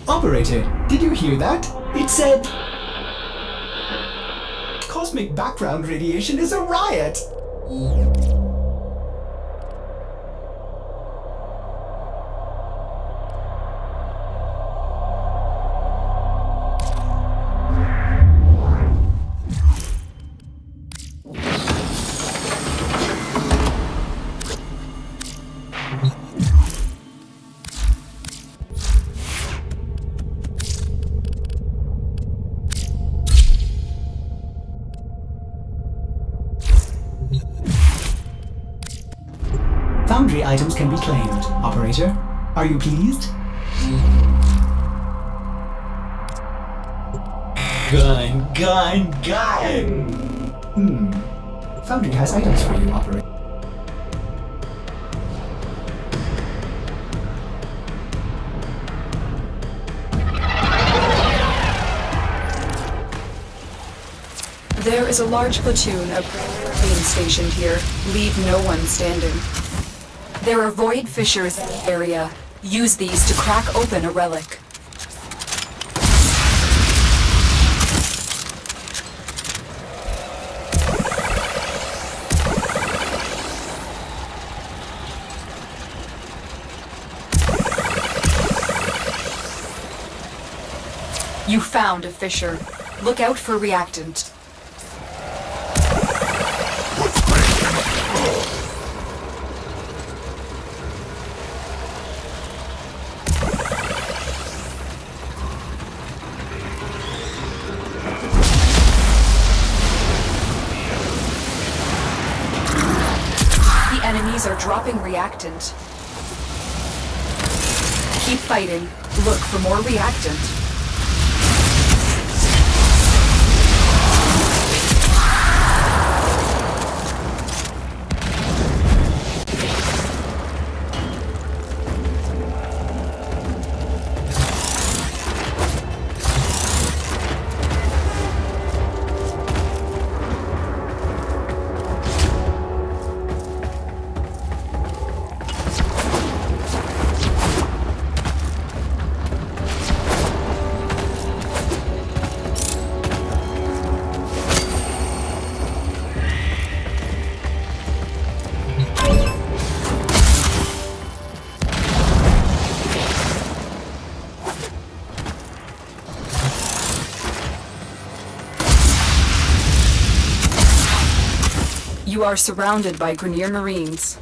Operator, did you hear that? It said... Cosmic background radiation is a riot! Foundry items can be claimed. Operator, are you pleased? Gun! Foundry has items for you, Operator. There is a large platoon of being stationed here. Leave no one standing. There are void fissures in the area. Use these to crack open a relic. You found a fissure. Look out for reactant. Enemies are dropping reactant. Keep fighting. Look for more reactant. You are surrounded by Grenier Marines.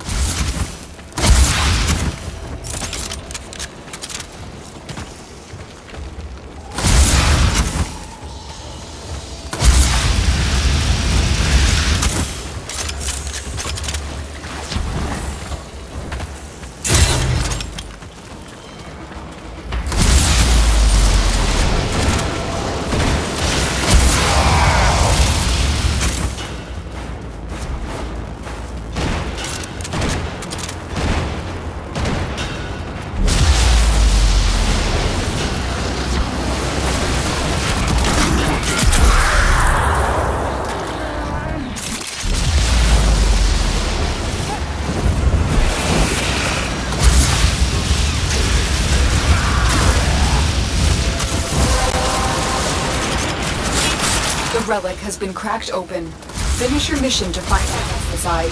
The relic has been cracked open. Finish your mission to find MSI.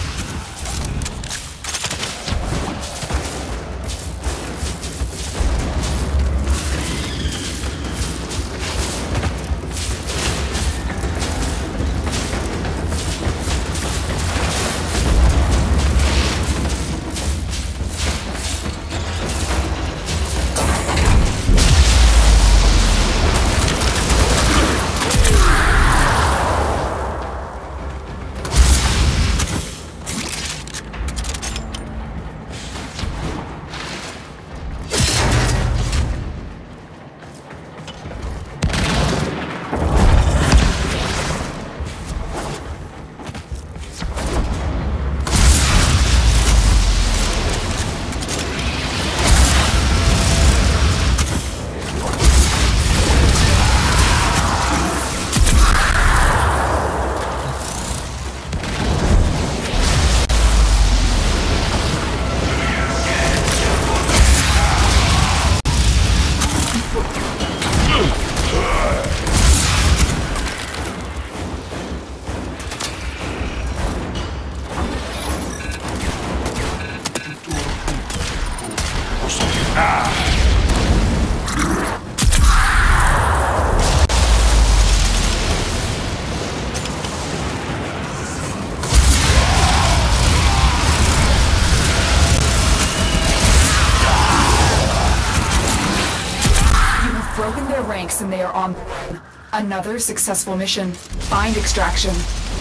breaks and they are on. Another successful mission. Find extraction.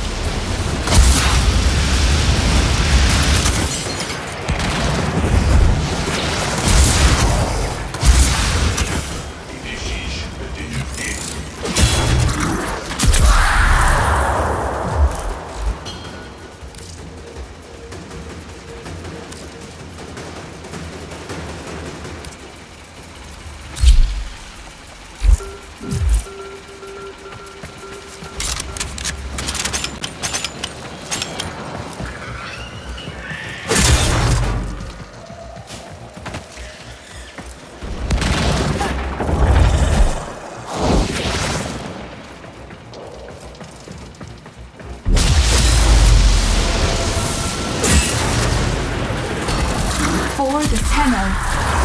For the Tenno.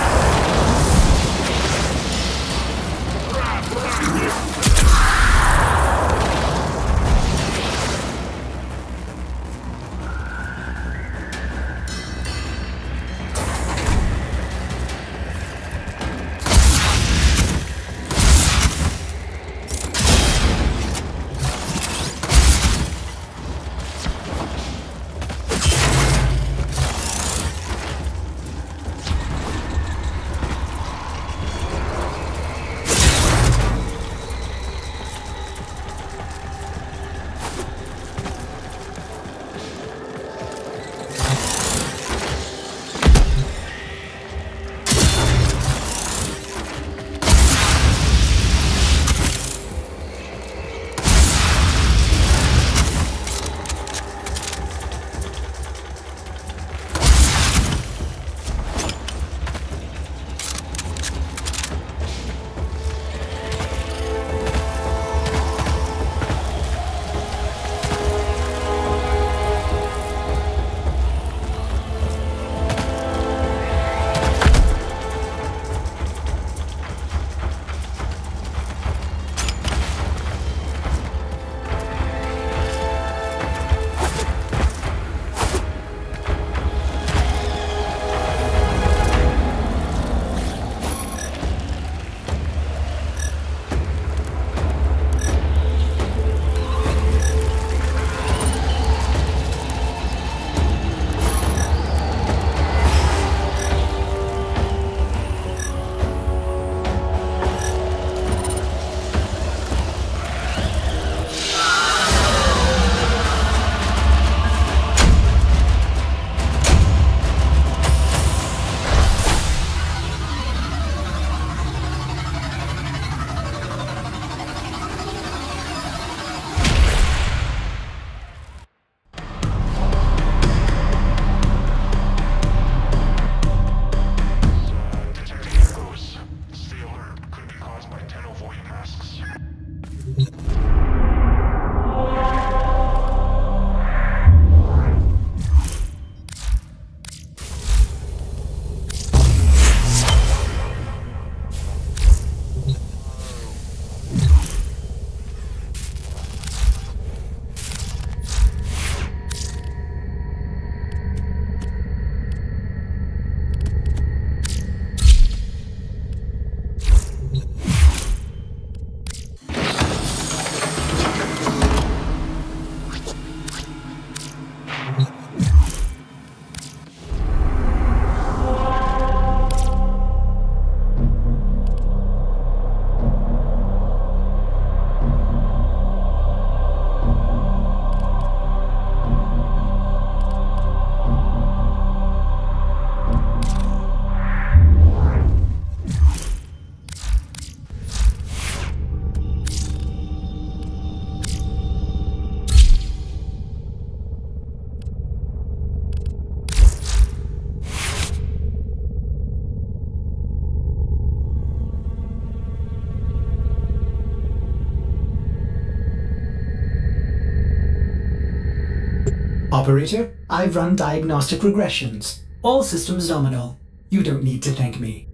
Operator, I've run diagnostic regressions. All systems nominal. You don't need to thank me.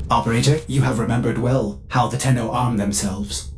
Operator, you have remembered well how the Tenno arm themselves.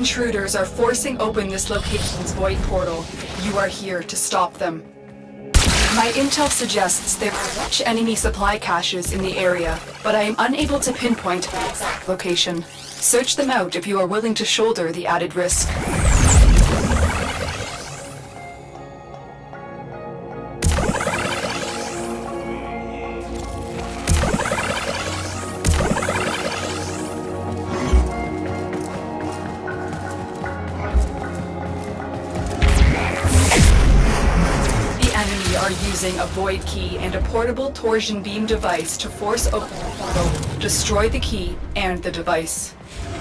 intruders are forcing open this location's void portal. You are here to stop them. My intel suggests there are rich enemy supply caches in the area, but I am unable to pinpoint the exact location. Search them out if you are willing to shoulder the added risk. Using a void key and a portable torsion beam device to force open the portal, destroy the key and the device.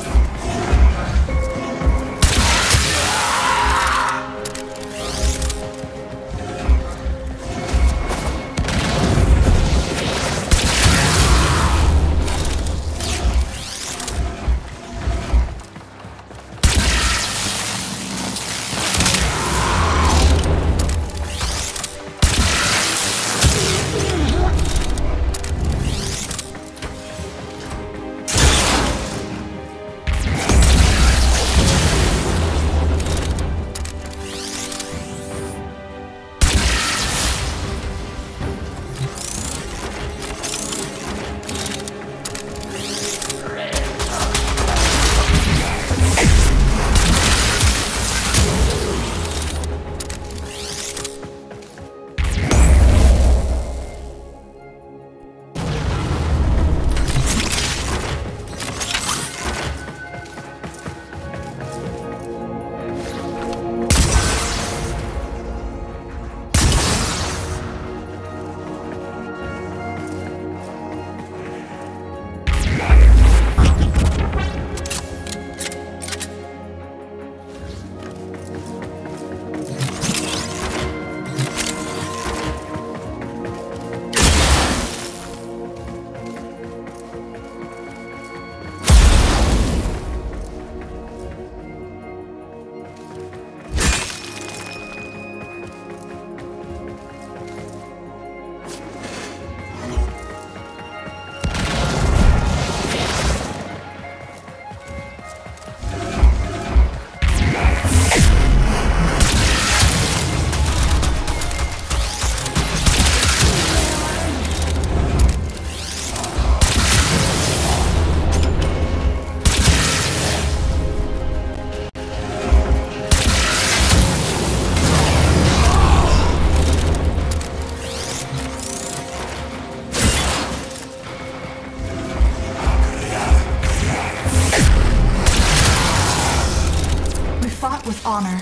With honor.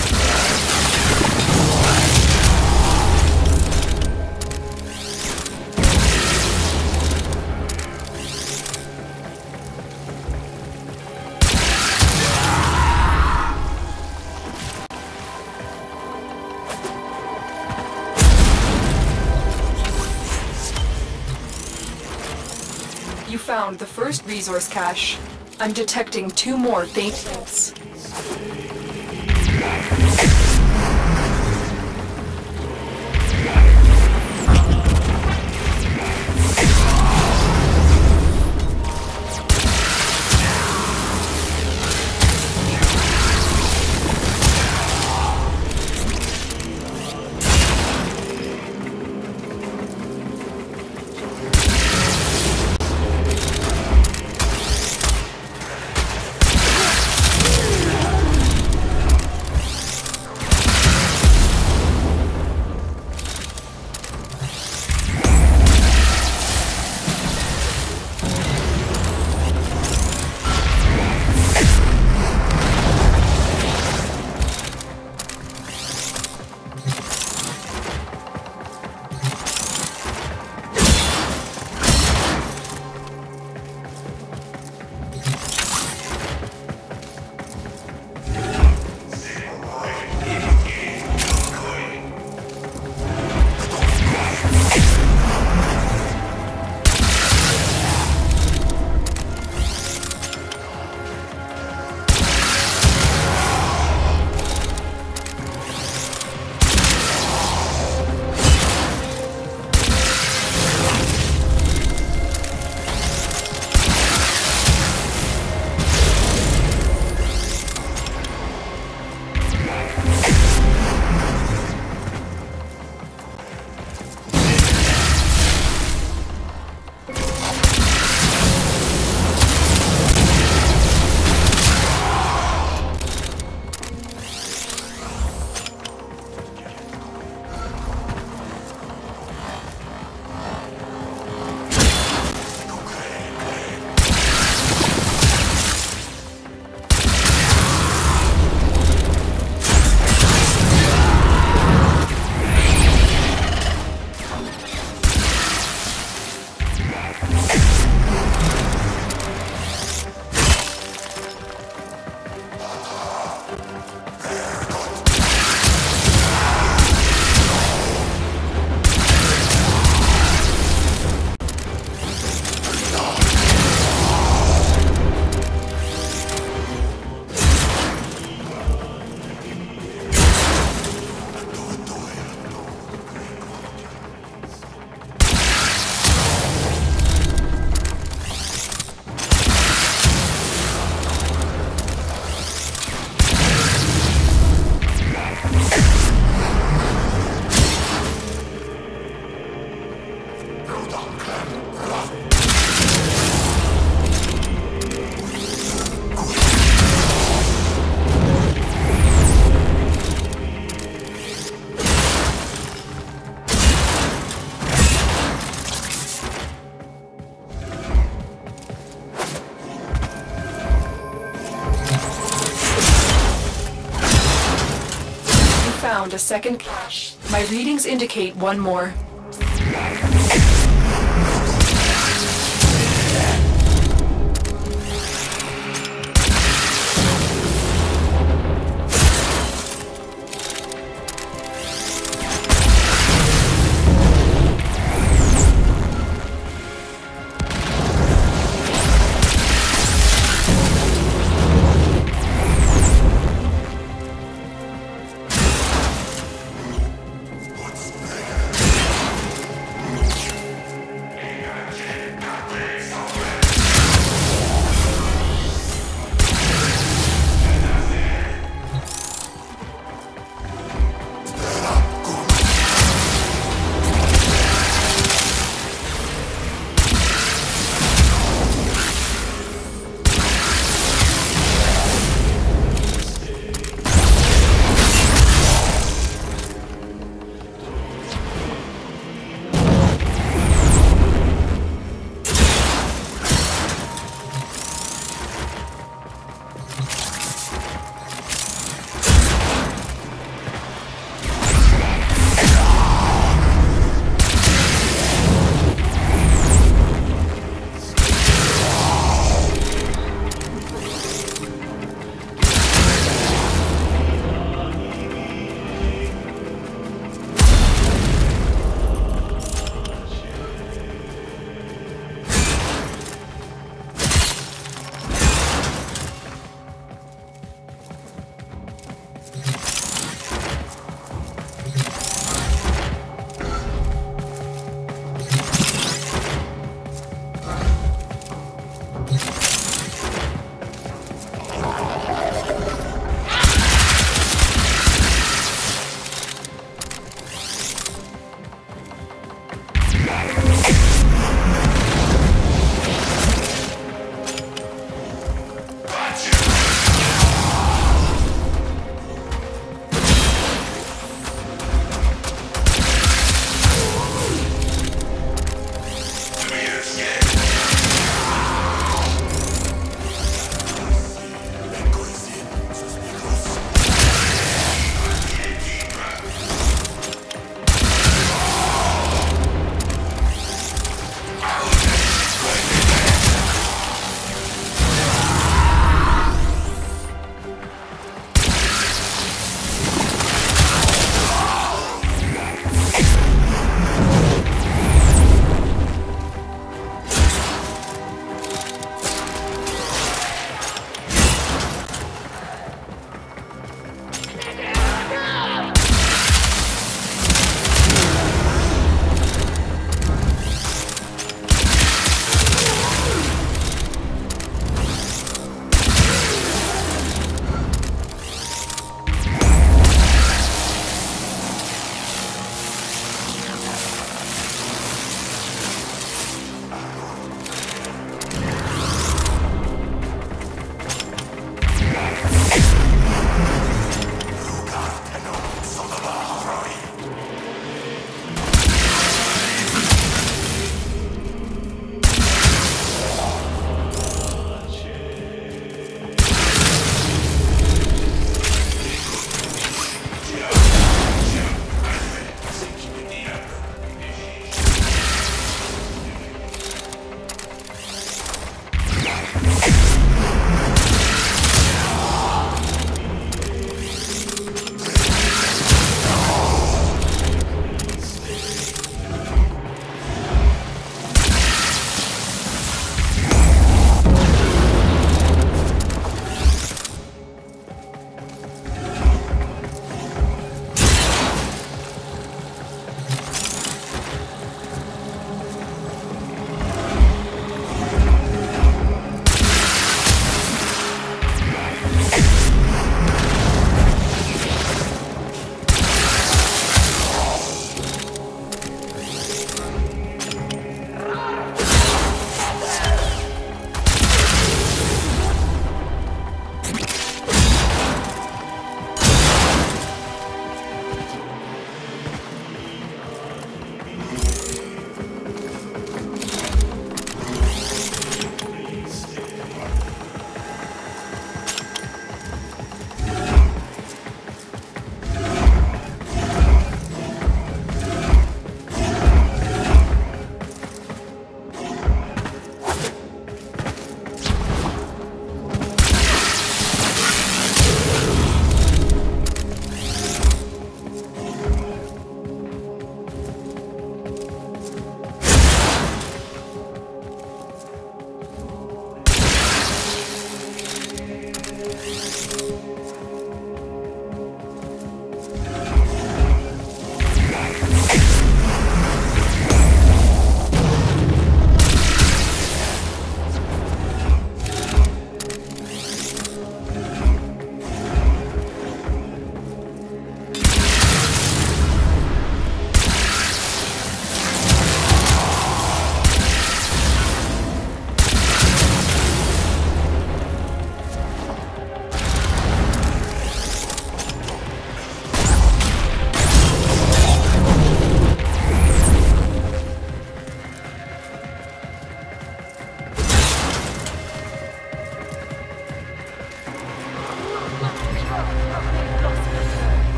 You found the first resource cache. I'm detecting 2 more faint hints. a second cache. My readings indicate one more.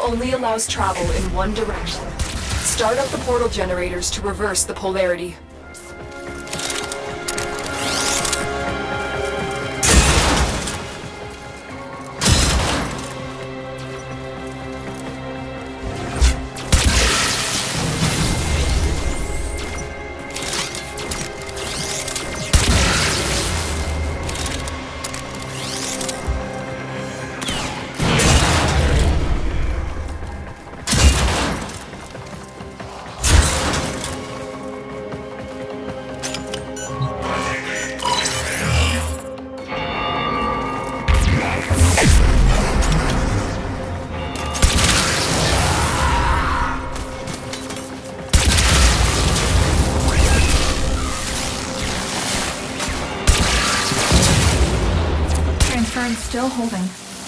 only allows travel in one direction. Start up the portal generators to reverse the polarity. Still holding.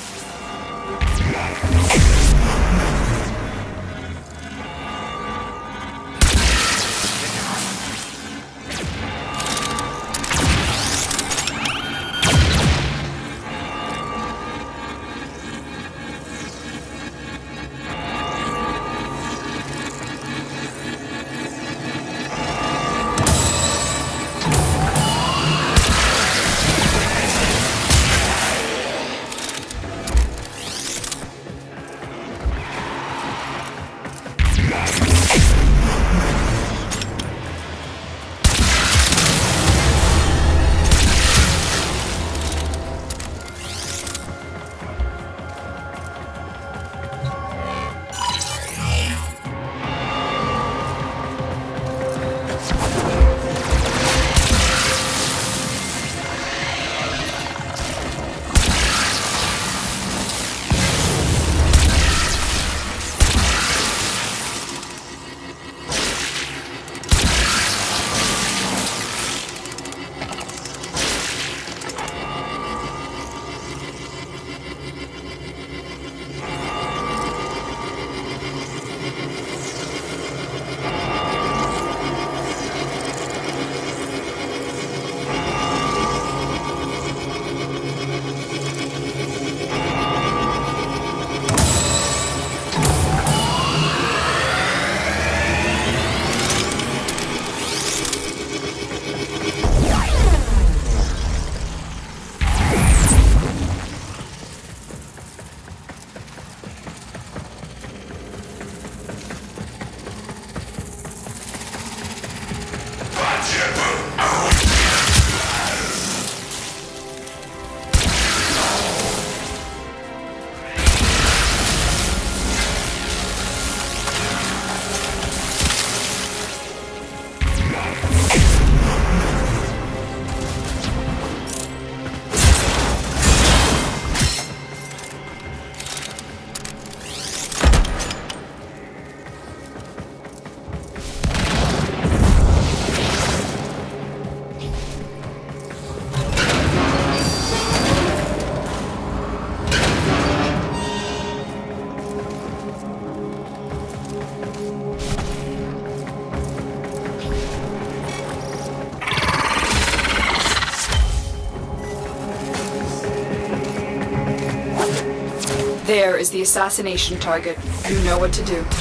There is the assassination target. You know what to do.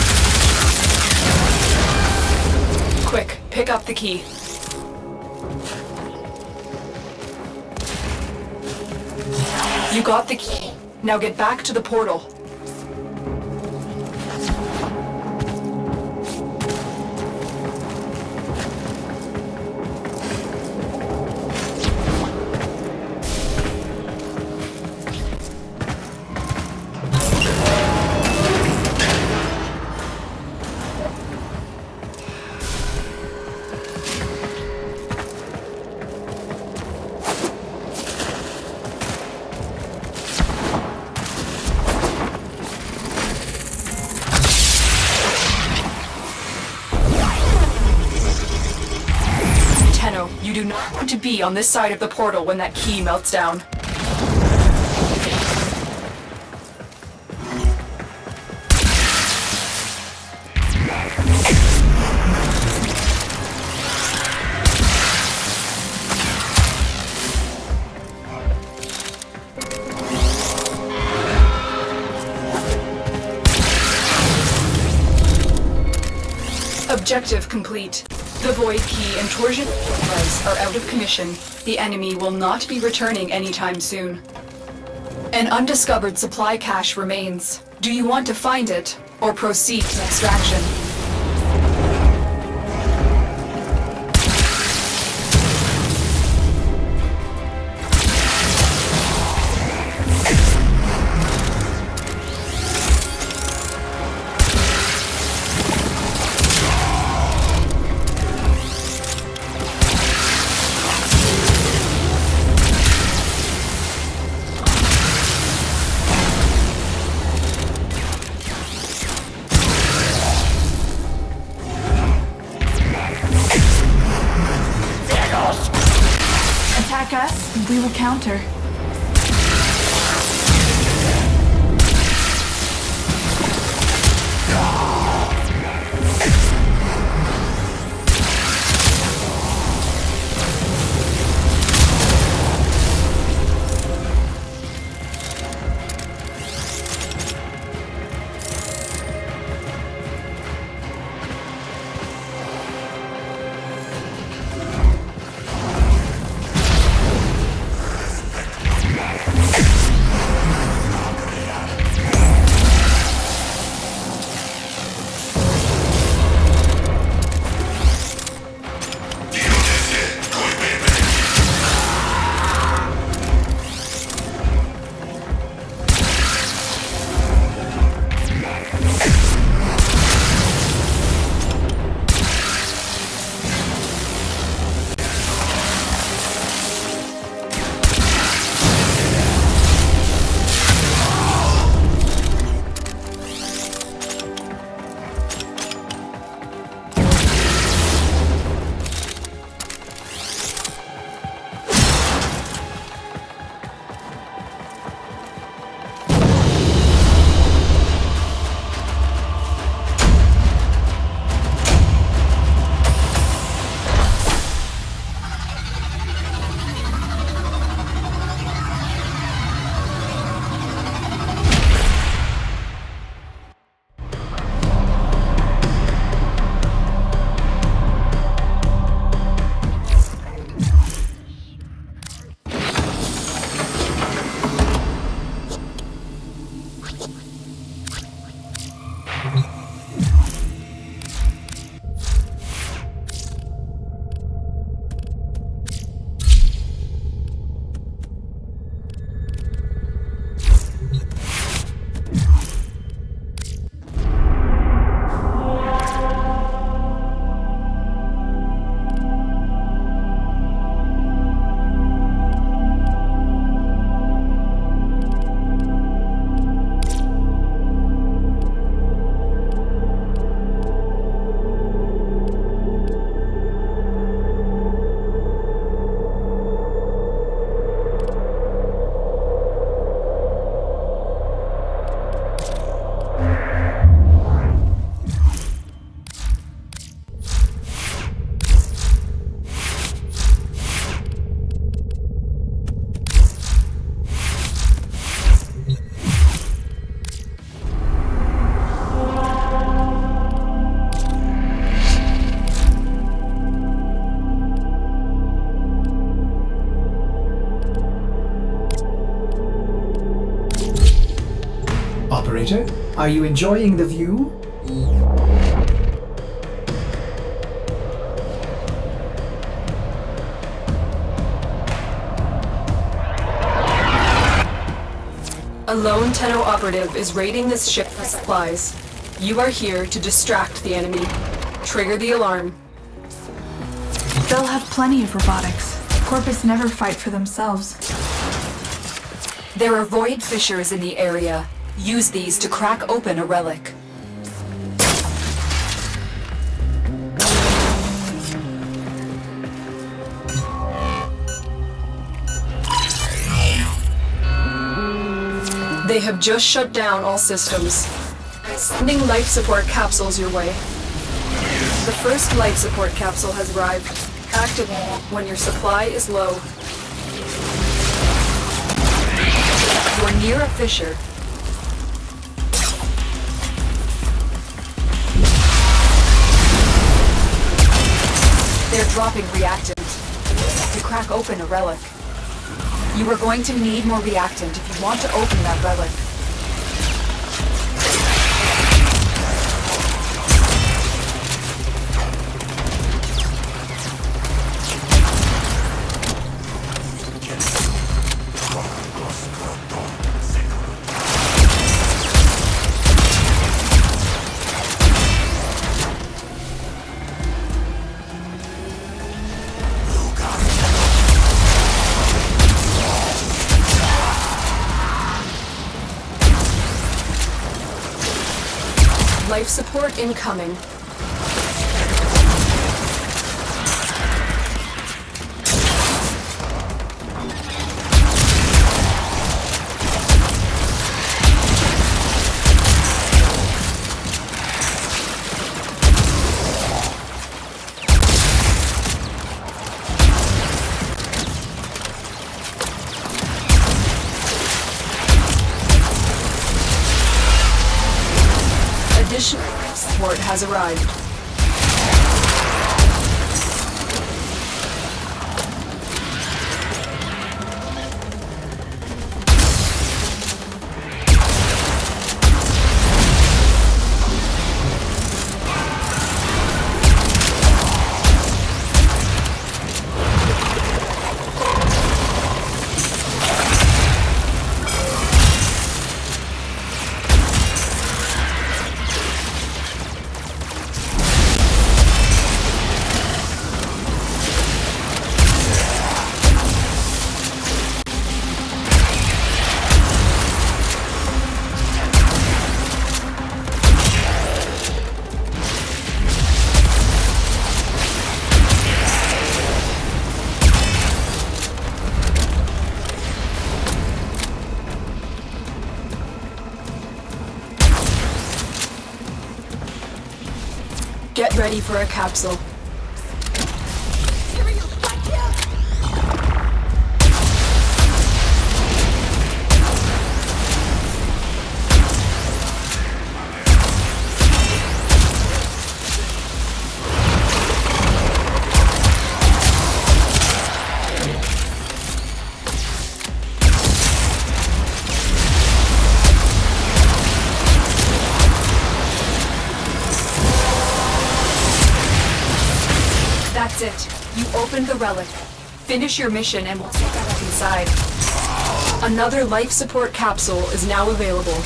Quick, pick up the key. You got the key. Now get back to the portal. Tenno, you do not want to be on this side of the portal when that key melts down. Objective complete. The Void Key and Torsion device are out of commission. The enemy will not be returning anytime soon. An undiscovered supply cache remains. Do you want to find it, or proceed to extraction? Attack us, and we will counter. Operator, are you enjoying the view? A lone Tenno operative is raiding this ship for supplies. You are here to distract the enemy. Trigger the alarm. They'll have plenty of robotics. Corpus never fight for themselves. There are void fissures in the area. Use these to crack open a relic. They have just shut down all systems. Sending life support capsules your way. The first life support capsule has arrived. Activate when your supply is low. You're near a fissure. They're dropping reactant to crack open a relic. You are going to need more reactant if you want to open that relic. Life support incoming. Additional support has arrived. Get ready for a capsule. That's it. You opened the relic. Finish your mission and we'll take a look inside. Another life support capsule is now available.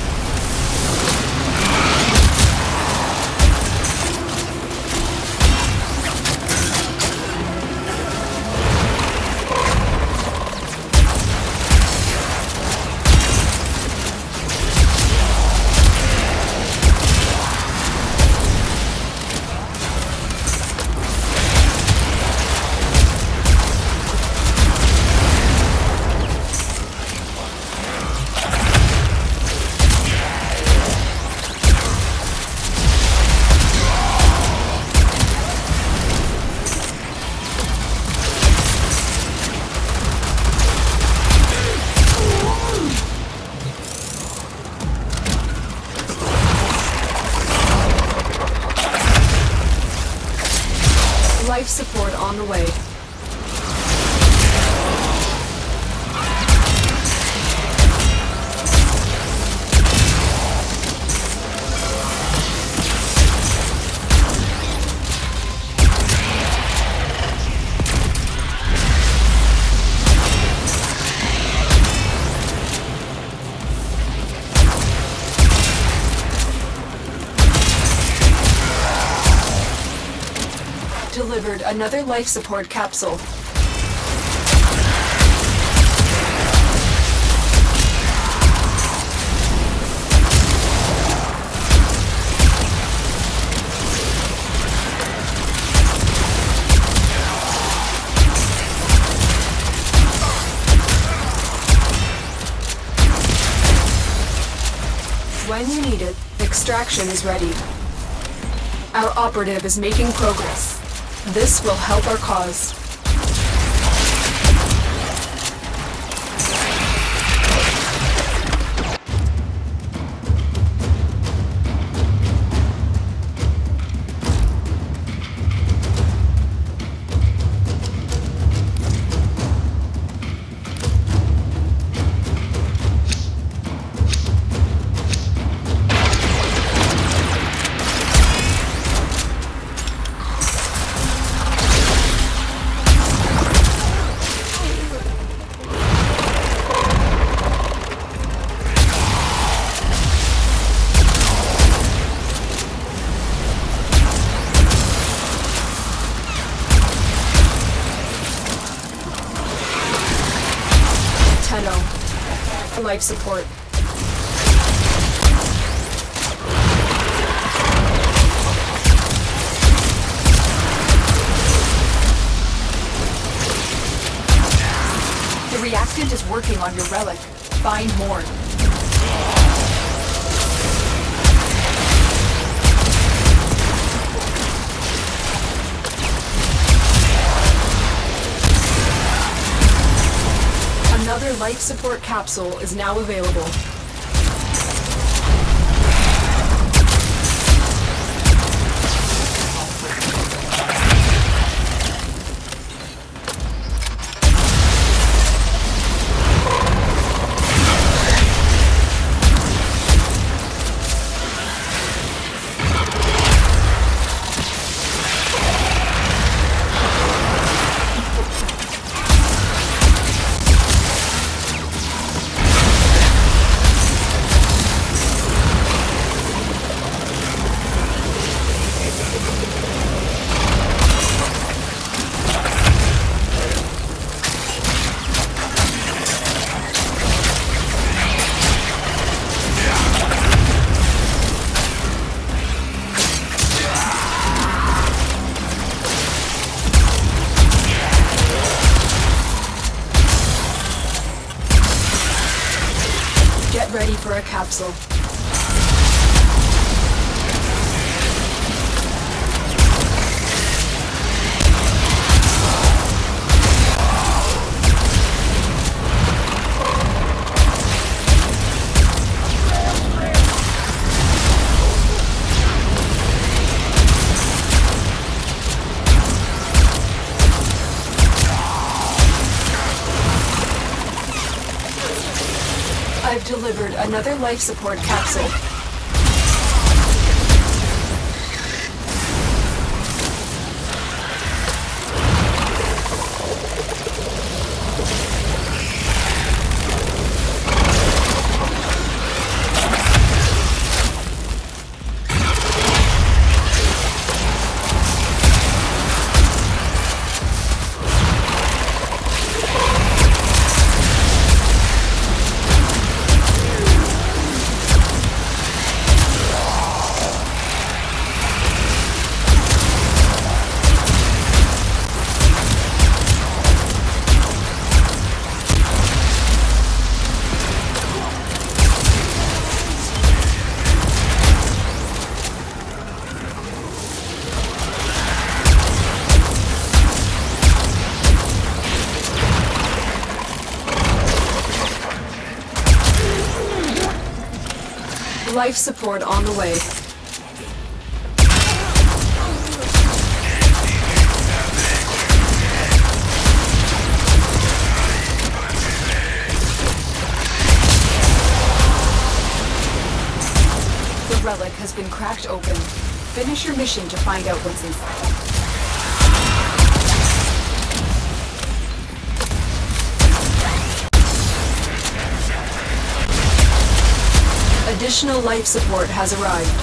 Life support on the way. Delivered another life support capsule. When you need it, extraction is ready. Our operative is making progress. This will help our cause. life support. The reactant is working on your relic. Find more. Another life support capsule is now available. Get ready for a capsule. I've delivered another life support capsule. Life support on the way. The relic has been cracked open. Finish your mission to find out what's inside. Additional life support has arrived.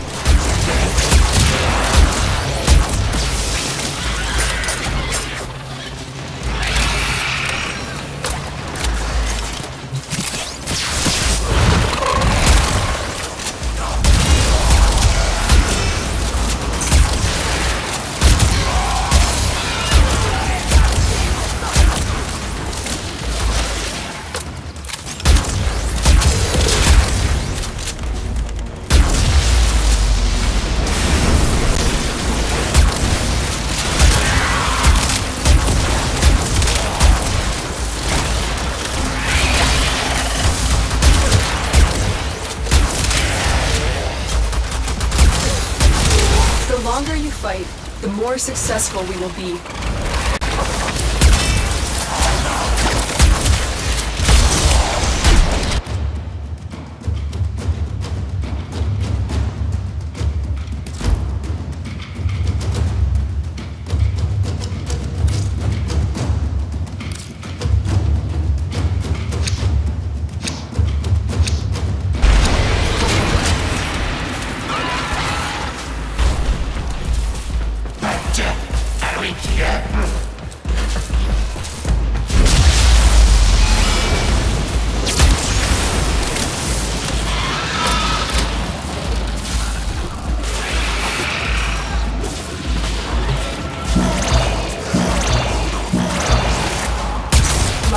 The longer you fight, the more successful we will be.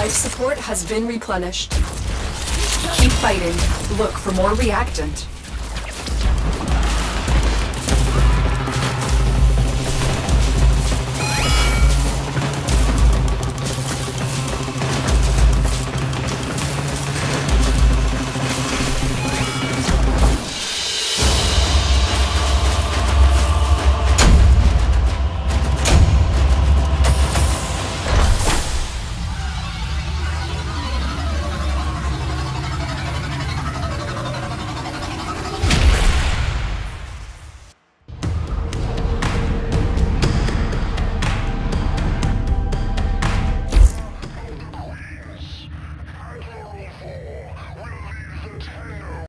Life support has been replenished. Keep fighting. Look for more reactant.